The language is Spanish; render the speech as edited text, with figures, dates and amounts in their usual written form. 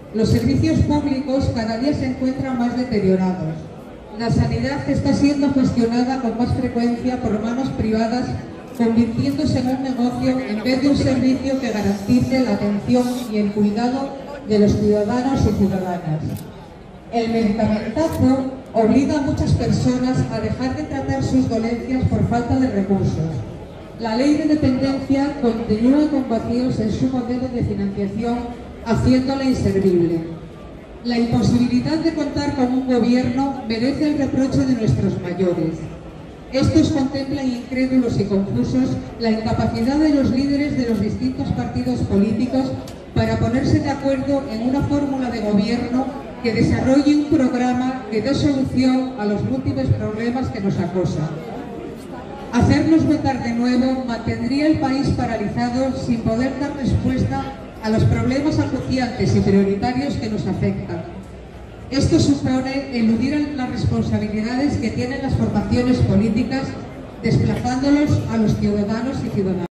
Los servicios públicos cada día se encuentran más deteriorados. La sanidad está siendo gestionada con más frecuencia por manos privadas, convirtiéndose en un negocio en vez de un servicio que garantice la atención y el cuidado de los ciudadanos y ciudadanas. El medicamentazo obliga a muchas personas a dejar de tratar sus dolencias por falta de recursos. La ley de dependencia continúa con vacíos en su modelo de financiación, haciéndola inservible. La imposibilidad de contar con un gobierno merece el reproche de nuestros mayores. Estos contemplan incrédulos y confusos la incapacidad de los líderes de los distintos partidos políticos para ponerse de acuerdo en una fórmula de gobierno que desarrolle un programa que dé solución a los múltiples problemas que nos acosan. Hacernos votar de nuevo mantendría el país paralizado sin poder dar respuesta a los problemas acuciantes y prioritarios que nos afectan. Esto supone eludir las responsabilidades que tienen las formaciones políticas, desplazándolos a los ciudadanos y ciudadanas.